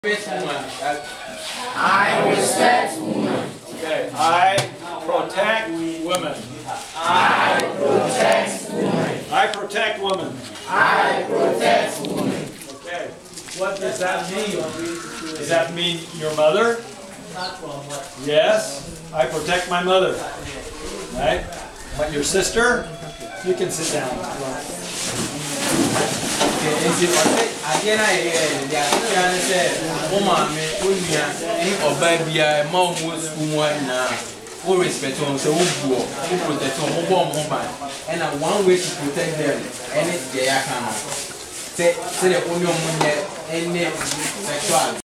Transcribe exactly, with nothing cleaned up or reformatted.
I respect women. Okay, I protect women. I protect women. I protect women. I protect women. Okay, what does that mean? Does that mean your mother? Yes, I protect my mother. Right? But your sister? You can sit down. We respect them, so we grow, we protect them, we bomb them, and one way to protect them, and it's their account. Say, say the only one any sexual.